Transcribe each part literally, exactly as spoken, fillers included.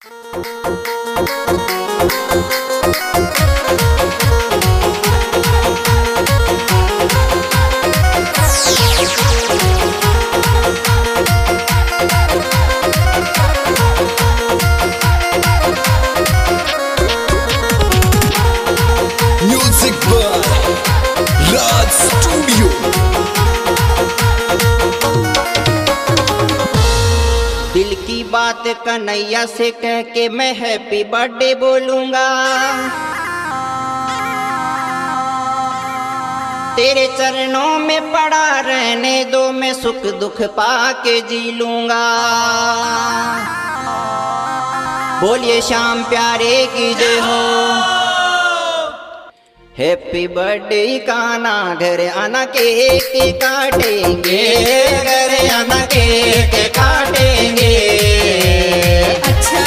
Music by Raj Studio। दिल की बात कन्हैया से कह के मैं हैप्पी बर्थडे बोलूंगा। तेरे चरणों में पड़ा रहने दो, मैं सुख दुख पाके जी लूंगा। बोलिए श्याम प्यारे की जय हो। हैप्पी बर्थडे काना, घर आना केक काटेंगे, घर आना केक काटेंगे। अच्छा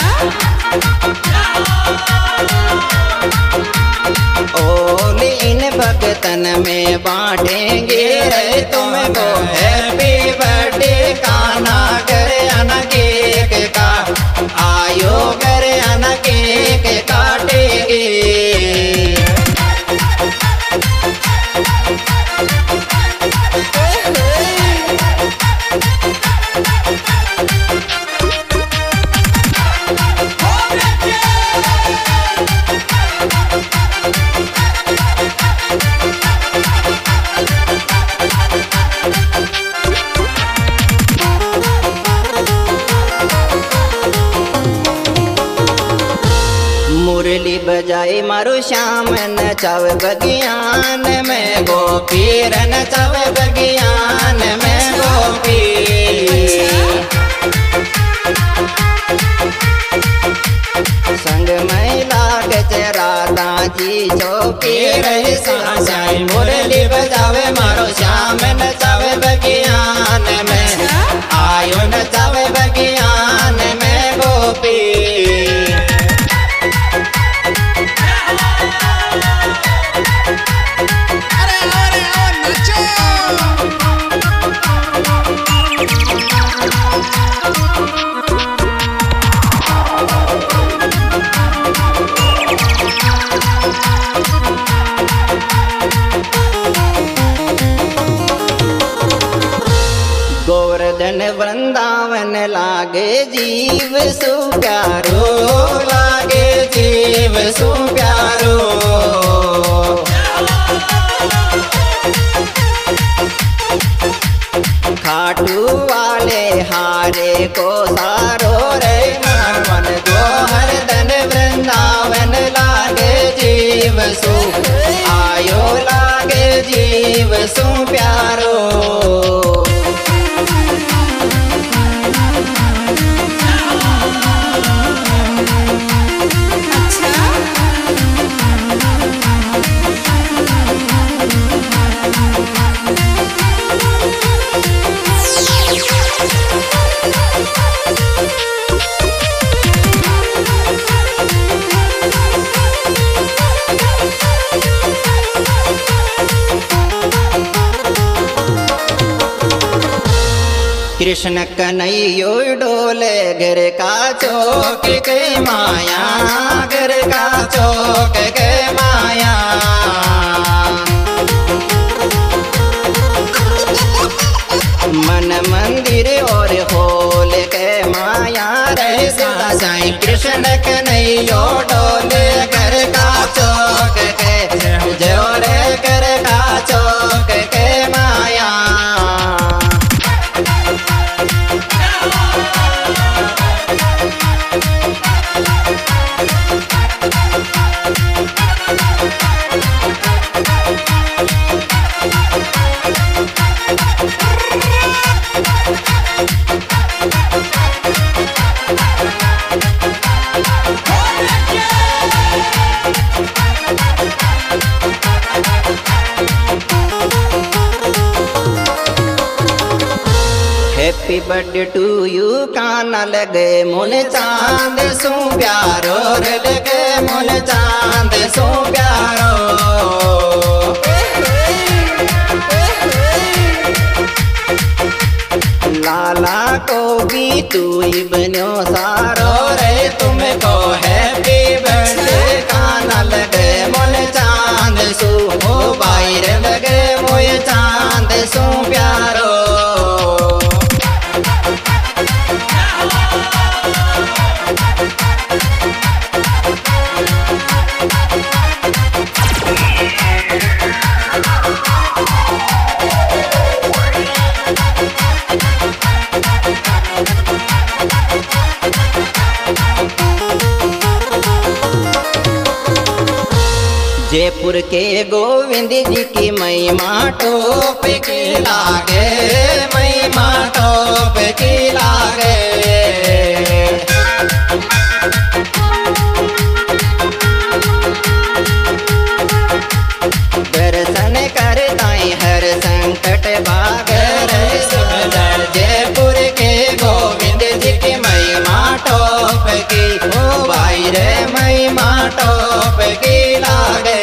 ओल इन भगतन में बांटेंगे तुमको। हैप्पी बर्थडे काना, घर आना केक का आयो, घर आना केक काटेंगे। मुरली बजाए मारो श्याम, नचावे बगियान में गोपी, नचावे बगियान में गोपी। संग में लाग राधा जी चौकी रही साई। मुरली बजावे मारो श्याम, नचावे बगियान में आयो, नचावे बगियान में गोपी। गोवर्धन वृंदावन लागे जीव सु प्यारो, लागे जीव सु प्यारो। खाटू वाले हारे को सारो रे मन, गोवर्धन वृंदावन लागे जीव सु आयो, लागे जीव सु प्यारो। कृष्ण कन्हैया डोले घर का चौक के माया, घर का चौक के माया। मन मंदिर और होल के माया रे साईं। कृष्ण कन्हैया डोले घर का चौक के, जोरे घर का चौक के माया। हैप्पी बर्थडे टू यू काना, लगे मुन चांद सो प्यारो रे, लगे मुन चांद सो प्यारो। लाला को भी तू ही बनो सारो रे, तुम्हें जयपुर के गोविंद जी की महिमा टोप की लागे, महिमा टोप की लागे। दर्शन करताई हर संकट भागर सुंदर, जयपुर के गोविंद जी की महिमा टोप की, ओ भाई रे महिमा टोप की लागे।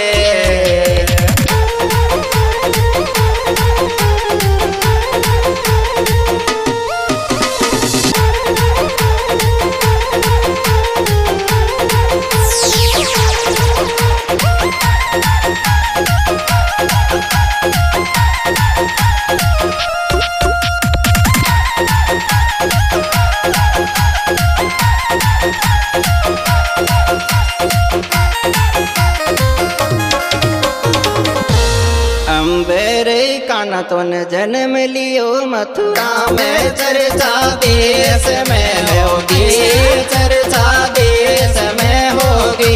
काना तो न जन्म लियो मथुरा में, चर्चा देश में होगी, चर्चा देश में होगी।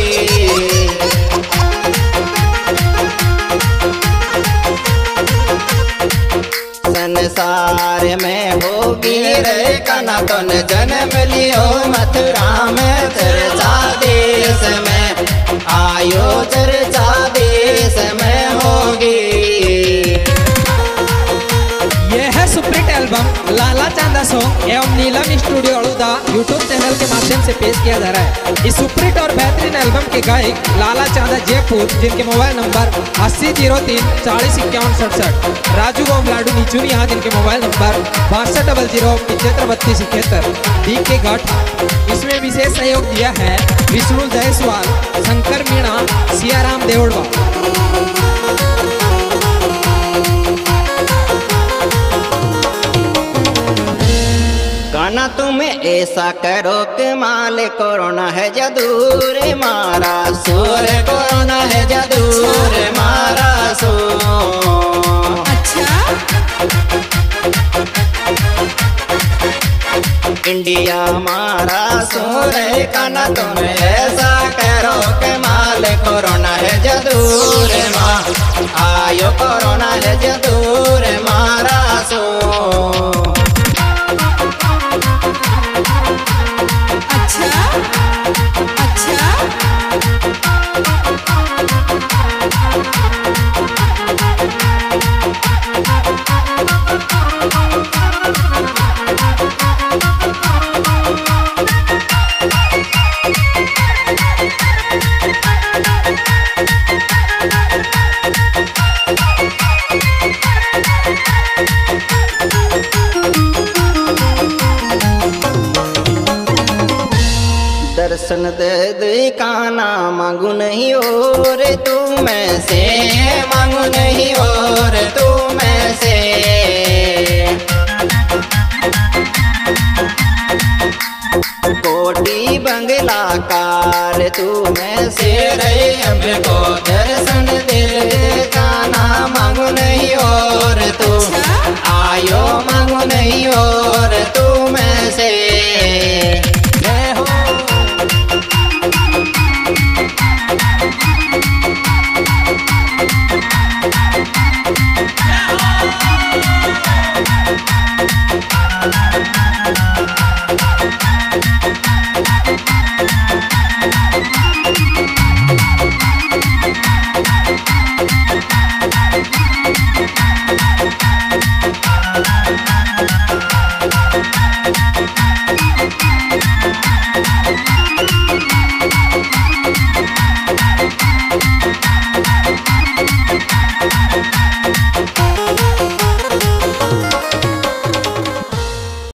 संसार में होगी रे काना तो न जन्म लियो मथुरा में, चर्चा देश में आयो, चर्चा देश में होगी। सुप्रीट एल्बम लाला चांदा सॉन्ग एवं नीलम स्टूडियो अड़ूदा यूट्यूब चैनल के माध्यम से पेश किया जा रहा है। इस सुप्रीट और बेहतरीन एल्बम के गायक लाला चांदा जयपुर, जिनके मोबाइल नंबर अस्सी जीरो तीन चालीस इक्यावन सड़सठ, राजू गोम लाडू नीचूनी यहाँ जिनके मोबाइल नंबर बासठ डबल जीरो पिछहत्तर बत्तीस इकहत्तर, डी के घाट। इसमें विशेष सहयोग दिया है विष्णु जायसवाल, शंकर मीणा, सियाराम देवड़वा। गाना तुम ऐसा करो कि माल कोरोना है जदूर मारा सूर, कोरोना है जदूर मारा सूर। अच्छा इंडिया मारा सूर, गाना तुम ऐसा करो कि माल कोरोना है जदूर मार, आयो कोरोना है जदूर मारा सूर। अच्छा अच्छा दर्शन दे दे काना मांगू नहीं और तू मैं से, मांगू नहीं और तू मैं से। कोटी बंगला कार तू मैं से रे, हमको